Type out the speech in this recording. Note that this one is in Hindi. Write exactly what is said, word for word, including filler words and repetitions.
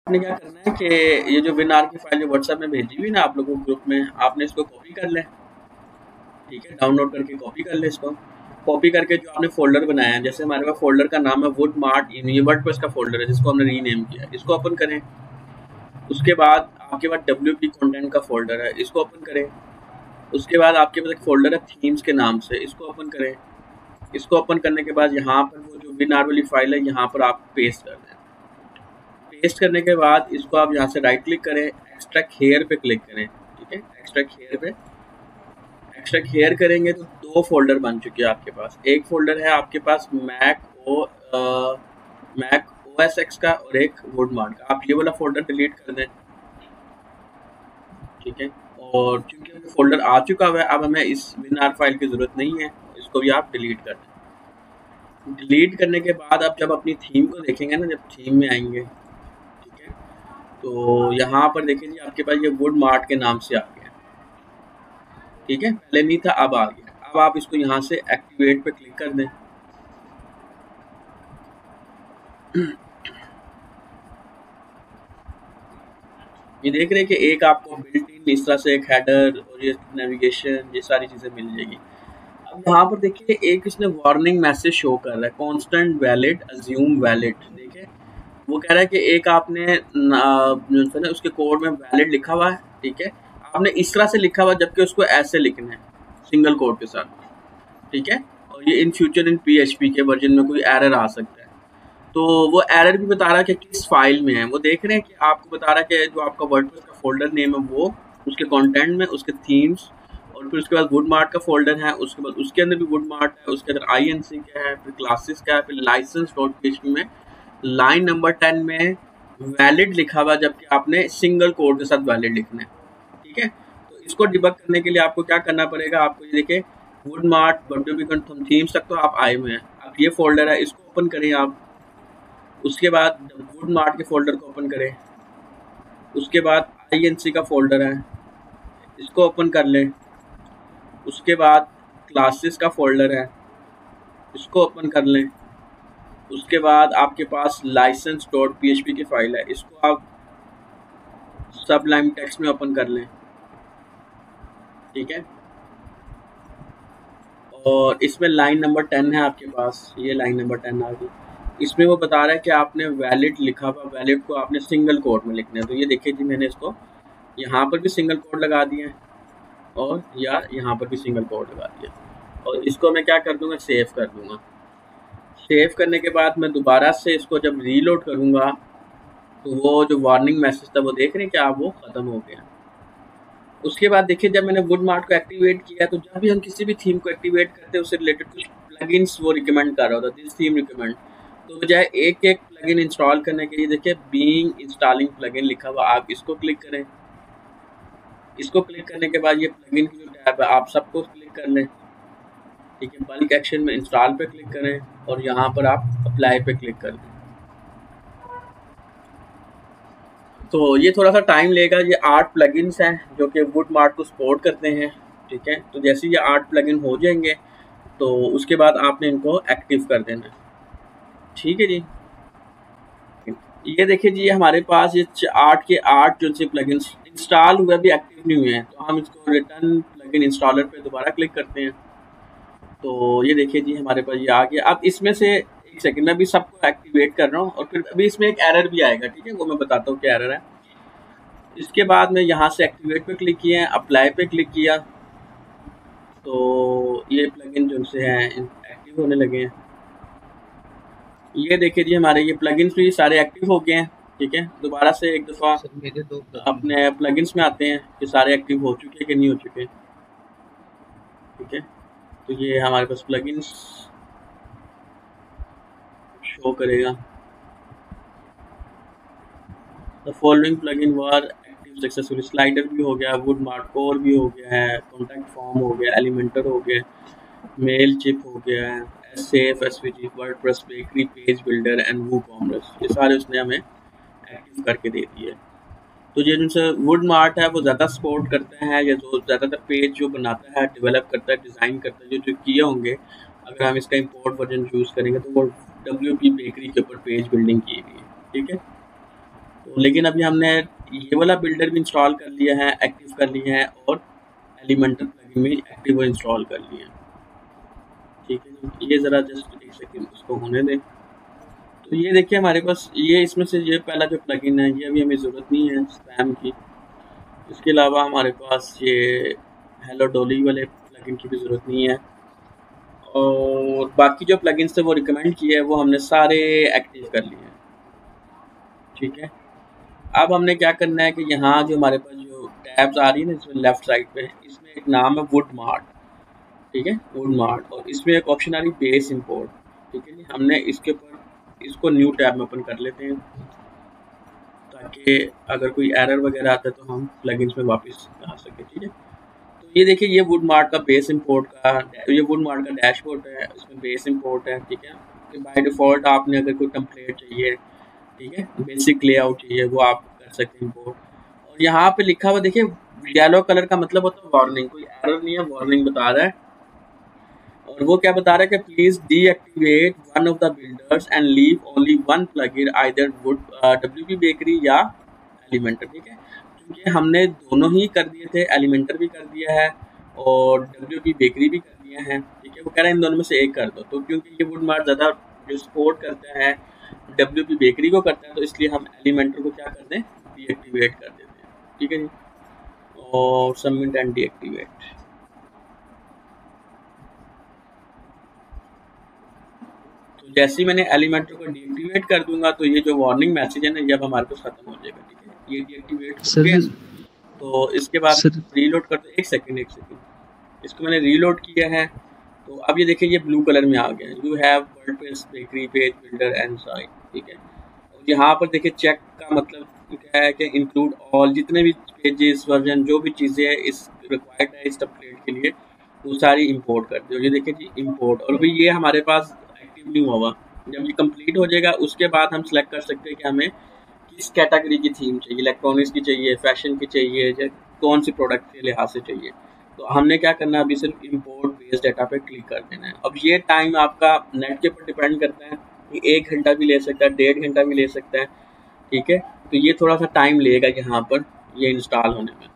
आपने क्या करना है कि ये जो विन आर की फाइल जो व्हाट्सएप में भेजी हुई ना आप लोगों को ग्रुप में, आपने इसको कॉपी कर लें, ठीक है, डाउनलोड करके कॉपी कर लें इसको। कॉपी करके जो आपने फोल्डर बनाया है, जैसे हमारे पास फोल्डर का नाम है वुड मार्ट, ये वर्डप्रेस का फोल्डर है जिसको हमने रीनेम किया, इसको ओपन करें। उसके बाद आपके पास डब्ल्यू पी कंटेंट का फोल्डर है, इसको ओपन करें। उसके बाद आपके पास एक फोल्डर है थीम्स के नाम से, इसको ओपन करें। इसको ओपन करने के बाद यहाँ पर वो जो विन आर वाली फाइल है यहाँ पर आप पेस्ट कर दें। पेस्ट करने के बाद इसको आप यहाँ से राइट क्लिक करें, एक्सट्रैक्ट हेयर पे क्लिक करें, ठीक है, एक्सट्रैक्ट हेयर पे एक्सट्रैक्ट हेयर करेंगे तो दो फोल्डर बन चुके हैं आपके पास। एक फोल्डर है आपके पास Mac O Mac O S X का और एक वुड मार्ट का, आप ये वाला फोल्डर डिलीट कर दें, ठीक है। और क्योंकि फोल्डर आ चुका हुआ है अब हमें इस विन आर फाइल की ज़रूरत नहीं है, इसको भी आप डिलीट कर दें। डिलीट करने के बाद आप जब अपनी थीम को देखेंगे ना, जब थीम में आएंगे, ठीक है, तो यहाँ पर देखें जी आपके पास ये वुड मार्ट के नाम से आ गया, ठीक है, पहले नहीं था अब आ गया। अब आप इसको यहाँ से एक्टिवेट पे क्लिक कर दें। ये देख रहे हैं कि एक आपको बिल्ट इन इस तरह से एक हेडर और ये नेविगेशन, ये सारी चीज़ें मिल जाएगी। अब यहाँ पर देखिए एक इसने वार्निंग मैसेज शो कर रहा है, कांस्टेंट वैलिड अज्यूम वैलिड, देखिए वो कह रहा है कि एक आपने जो है ना उसके कोड में वैलिड लिखा हुआ है, ठीक है, आपने इस तरह से लिखा हुआ जबकि उसको ऐसे लिखना है सिंगल कोड के साथ, ठीक है, और ये इन फ्यूचर इन पीएचपी के वर्जन में कोई एरर आ सकता है। तो वो एरर भी बता रहा है कि किस फाइल में है, वो देख रहे हैं कि आपको बता रहा है कि जो आपका वर्डप्रेस का फोल्डर नेम है वो उसके कंटेंट में उसके थीम्स, और फिर उसके बाद वुड मार्ट का फोल्डर है, उसके बाद उसके अंदर भी वुड मार्ट है, उसके अंदर आई एन सी का है, फिर क्लासेस का है, फिर लाइसेंस डॉट पीएचपी में लाइन नंबर टेन में वैलिड लिखा हुआ जबकि आपने सिंगल कोड के साथ वैलिड लिखना है, ठीक है। तो इसको डिबग करने के लिए आपको क्या करना पड़ेगा, आपको ये देखिए वुड मार्ट बटन थीम्स तक तो आप आए हुए हैं, अब ये फोल्डर है इसको ओपन करें आप। उसके बाद वुड मार्ट के फोल्डर को ओपन करें। उसके बाद आई एन सी का फोल्डर है, इसको ओपन कर लें। उसके बाद क्लासेस का फोल्डर है, इसको ओपन कर लें। उसके बाद आपके पास license dot P H P की फाइल है, इसको आप सब लाइन टेक्स्ट में ओपन कर लें, ठीक है। और इसमें लाइन नंबर टेन है आपके पास, ये लाइन नंबर टेन आ गई। इसमें वो बता रहा है कि आपने वैलिड लिखा हुआ, वैलिड को आपने सिंगल कोड में लिखना है। तो ये देखिए जी मैंने इसको यहाँ पर भी सिंगल कोड लगा दिया है और या यहाँ पर भी सिंगल कोड लगा दिया, और इसको मैं क्या कर दूंगा, सेव कर दूंगा। सेव करने के बाद मैं दोबारा से इसको जब रीलोड करूँगा तो वो जो वार्निंग मैसेज था वो देख रहे हैं कि आप वो ख़त्म हो गया। उसके बाद देखिए जब मैंने वुड मार्ट को एक्टिवेट किया तो जब भी हम किसी भी थीम को एक्टिवेट करते हैं उससे रिलेटेड कुछ प्लगइन्स वो रिकमेंड कर रहा होता है, दिस थीम रिकमेंड। तो बजाय एक एक प्लगइन इंस्टॉल करने के लिए देखिए बीइंग इंस्टॉलिंग प्लगइन लिखा हुआ, आप इसको क्लिक करें। इसको क्लिक करने के बाद ये प्लगइन की जो टैब है आप सबको क्लिक कर लें, ठीक है। बल्क एक्शन में इंस्टॉल पे क्लिक करें और यहाँ पर आप अप्लाई पे क्लिक कर दें। तो ये थोड़ा सा टाइम लेगा। ये आठ प्लगइन्स हैं जो कि वुड मार्ट को सपोर्ट करते हैं, ठीक है। तो जैसे ये आठ प्लगइन हो जाएंगे तो उसके बाद आपने इनको एक्टिव कर देना है, ठीक है जी। ये देखिए जी हमारे पास ये आठ के आठ जो से प्लगइन्स इंस्टॉल हुए भी एक्टिव नहीं हुए हैं, तो हम इसको रिटर्न प्लगइन इंस्टॉलर पे दोबारा क्लिक करते हैं। तो ये देखिए जी हमारे पास ये आ गया। अब इसमें से एक सेकंड में अभी सबको एक्टिवेट कर रहा हूँ और फिर अभी इसमें एक एरर भी आएगा, ठीक है, वो मैं बताता हूँ क्या एरर है। इसके बाद मैं यहाँ से एक्टिवेट पे क्लिक किया, अप्लाई पे क्लिक किया, तो ये प्लगइन जो से हैं एक्टिव होने लगे हैं। ये देखिए जी हमारे ये प्लगइन्स भी सारे एक्टिव हो गए हैं, ठीक है। दोबारा से एक दफ़ा अपने प्लगइन्स में आते हैं कि सारे एक्टिव हो चुके हैं कि नहीं हो चुके, ठीक है। तो ये हमारे पास प्लगइन्स शो करेगा। The following plugin were active successfully, slider भी हो गया, वुड मार्ट कोर भी हो गया है, कॉन्टैक्ट फॉर्म हो गया, एलिमेंटर हो गया, मेल चिप हो गया है, safe SVG, WordPress bakery, page builder and WooCommerce, ये सारे उसने हमें एक्टिव करके दे दिए। तो ये जिनसे वुड मार्ट है वो ज़्यादा सपोर्ट करते हैं, या जो ज़्यादातर पेज जो बनाता है, डेवलप करता है, डिज़ाइन करता है, जो जो किए होंगे, अगर हम इसका इंपोर्ट वर्जन यूज़ करेंगे तो वो डब्ल्यू पी बेकरी के ऊपर पेज बिल्डिंग की हुई है, ठीक है। तो लेकिन अभी हमने ये वाला बिल्डर भी इंस्टॉल कर लिया है, एक्टिव कर लिया है, और एलिमेंटर प्लगइन भी एक्टिव इंस्टॉल कर लिया है। ठीक है जी, ये ज़रा जस्ट एक सेकेंड उसको होने दें। तो ये देखिए हमारे पास ये इसमें से ये पहला जो प्लगइन है ये अभी हमें ज़रूरत नहीं है स्पैम की। इसके अलावा हमारे पास ये हेलो डॉली वाले प्लगइन की भी ज़रूरत नहीं है, और बाकी जो प्लगइन्स थे वो रिकमेंड किए हैं वो हमने सारे एक्टिव कर लिए हैं। ठीक है, अब हमने क्या करना है कि यहाँ जो हमारे पास जो टैब्स आ रही है ना इसमें लेफ्ट साइड पे, इसमें एक नाम है वुड मार्ट। ठीक है, वुड मार्ट, और इसमें एक ऑप्शन आ रही बेस इंपोर्ट। ठीक है जी, हमने इसके ऊपर इसको न्यू टैब में ओपन कर लेते हैं ताकि अगर कोई एरर वगैरह आता है तो हम प्लगइन्स में वापस आ सके। ठीक है, तो ये देखिए ये वुड मार्ट का बेस इंपोर्ट का ये वुड मार्ट का डैशबोर्ड है, इसमें बेस इंपोर्ट है। ठीक है, कि बाय डिफ़ॉल्ट आपने अगर कोई टेम्पलेट चाहिए, ठीक है, बेसिक लेआउट चाहिए, वो आप कर सकते हैं इंपोर्ट। और यहाँ पे लिखा हुआ देखिए येलो कलर का मतलब होता है वार्निंग, कोई एरर नहीं है, वार्निंग बता रहा है। और वो क्या बता रहा है कि please deactivate one of the builders and leave only one plugin either wood WP bakery या एलिमेंटर। ठीक है, क्योंकि हमने दोनों ही कर दिए थे, एलिमेंटर भी कर दिया है और डब्ल्यूपी बेकरी भी कर दिया है। ठीक है, वो कह रहे हैं इन दोनों में से एक कर दो, तो क्योंकि ये वुड मार्ट ज़्यादा जो सपोर्ट करता है डब्ल्यूपी बेकरी को करता है, तो इसलिए हम एलिमेंटर को क्या कर दें, डीएक्टिवेट कर देते हैं। ठीक है जी, और सबमिट एंड डीएक्टिवेट। तो जैसे ही मैंने एलिमेंटर को डीएक्टिवेट कर दूंगा तो ये जो वार्निंग मैसेज है ना ये अब हमारे पास खत्म हो जाएगा। ठीक है, ये डीएक्टिवेट हो गया। तो इसके बाद रीलोड करते, एक सेकंड एक सेकंड इसको मैंने रीलोड किया है, तो अब ये देखिए ये ब्लू कलर में आ गया, you have WordPress bakery page builder and site. ठीक है, और यहाँ पर देखिए चेक का मतलब क्या है कि इंक्लूड ऑल, जितने भी पेजेस वर्जन जो भी चीज़ें हैं इस रिक्वायर्ड है इस टेम्पलेट के लिए वो सारी इंपोर्ट कर दो। ये देखिए जी इंपोर्ट, और अभी ये हमारे पास एक्टिव नहीं हुआ। जब ये कंप्लीट हो जाएगा उसके बाद हम सेलेक्ट कर सकते हैं कि हमें किस कैटेगरी की थीम चाहिए, इलेक्ट्रॉनिक्स की चाहिए, फैशन की चाहिए, या कौन सी प्रोडक्ट के लिहाज से चाहिए। तो हमने क्या करना है, अभी सिर्फ इंपोर्ट बेस डाटा पे क्लिक कर देना है। अब ये टाइम आपका नेट के ऊपर डिपेंड करता है, ये एक घंटा भी ले सकता है, डेढ़ घंटा भी ले सकता है। ठीक है, तो ये थोड़ा सा टाइम लेगा यहाँ पर ये इंस्टॉल होने में।